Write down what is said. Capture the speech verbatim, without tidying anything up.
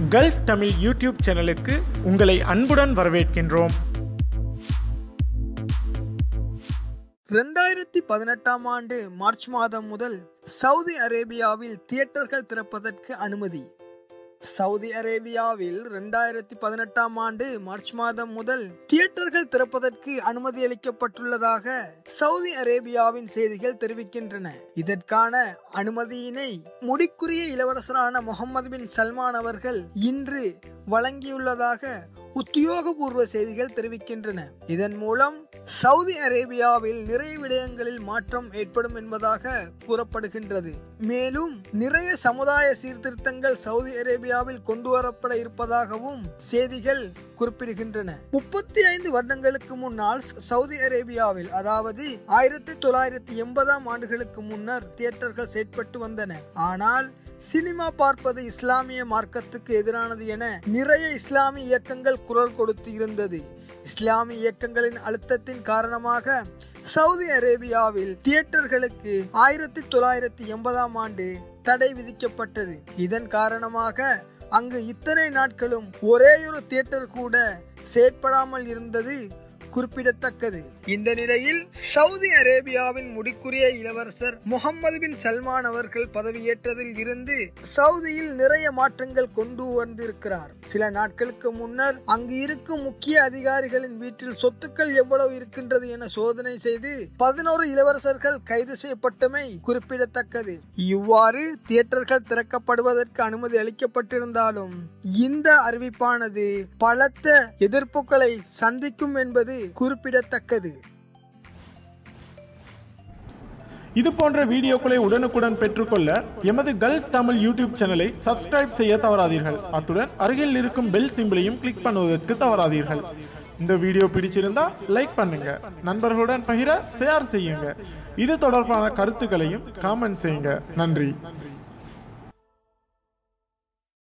Gulf Tamil YouTube சேனலுக்கு உங்களை அன்புடன் வரவேற்கின்றோம். இரண்டாயிரத்தி பதினெட்டாம் ஆண்டு மார்ச் மாதம் முதல் சவுதி அரேபியாவில் தியேட்டர்கள் திறப்பதற்கு அனுமதி. சவுதி அரேபியாவில் இரண்டாயிரத்தி பதினெட்டாம் ஆண்டு மார்ச் மாதம் முதல் தியேட்டர்கள் திறப்பதற்கு அனுமதி அளிக்கப்பட்டுள்ளதாக சவுதி அரேபியாவின் செய்திகள் தெரிவிக்கின்றன. இதற்கான அனுமதியினை முடிக்குரிய இளவரசரான முகமது பின் சல்மான் அவர்கள் இன்று வழங்கியுள்ளதாக உத்தியோகபூர்வ செய்திகள் தெரிவிக்கின்றன. இதன் மூலம் சவுதி அரேபியாவில் நிறைய விடயங்களில் மாற்றம் ஏற்படும் என்பதாக கூறப்படுகின்றது. மேலும் நிறைய சமுதாய சீர்திருத்தங்கள் சவுதி அரேபியாவில் கொண்டு வரப்பட இருப்பதாகவும் செய்திகள் குறிப்பிடுகின்றன. முப்பத்தி ஐந்து வருடங்களுக்கு முன்னால் சவுதி அரேபியாவில், அதாவது ஆயிரத்தி தொள்ளாயிரத்தி எண்பதாம் ஆண்டுகளுக்கு முன்னர் தியேட்டர்கள் செயற்பட்டு வந்தன. ஆனால் சினிமா பார்ப்பது இஸ்லாமிய மார்க்கத்துக்கு எதிரானது என நிறைய இஸ்லாமிய இயக்கங்கள் குரல் கொடுத்து இருந்தது. இஸ்லாமிய இயக்கங்களின் அழுத்தத்தின் காரணமாக சவுதி அரேபியாவில் தியேட்டர்களுக்கு ஆயிரத்தி தொள்ளாயிரத்தி எண்பதாம் ஆண்டு தடை விதிக்கப்பட்டது. இதன் காரணமாக அங்கு இத்தனை நாட்களும் ஒரே ஒரு தியேட்டர் கூட செயற்படாமல் இருந்தது குறிப்பிடத்தக்கது. இந்த நிலையில் சவுதி அரேபியாவின் முடிக்குரிய இளவரசர் முகமது பின் சல்மான் அவர்கள் பதவியேற்றதில் இருந்து சவுதியில் நிறைய மாற்றங்கள் கொண்டு வந்திருக்கிறார். சில நாட்களுக்கு முன்னர் அங்கு இருக்கும் முக்கிய அதிகாரிகளின் வீட்டில் சொத்துக்கள் எவ்வளவு இருக்கின்றது என சோதனை செய்து பதினோரு இளவரசர்கள் கைது செய்யப்பட்டமை குறிப்பிடத்தக்கது. இவ்வாறு தியேட்டர்கள் திறக்கப்படுவதற்கு அனுமதி அளிக்கப்பட்டிருந்தாலும் இந்த அறிவிப்பானது பலத்த எதிர்ப்புகளை சந்திக்கும் என்பது குறிப்பிடத்தக்கது. இது போன்ற வீடியோக்களை உடனுக்குடன் பெற்றுக்கொள்ள எமது கல்ஃப் தமிழ் யூடியூப் சேனலை சப்ஸ்கிரைப் செய்ய தவறாதீர்கள். அத்துடன் அருகில் இருக்கும் பெல் சிம்பிளையும் கிளிக் பண்ணுவதற்கு தவறாதீர்கள். இந்த வீடியோ பிடிச்சிருந்தா லைக் பண்ணுங்க, நண்பர்களுடன் பகிர ஷேர் செய்யுங்க. இது தொடர்பான கருத்துக்களையும் காமெண்ட் செய்யுங்க. நன்றி.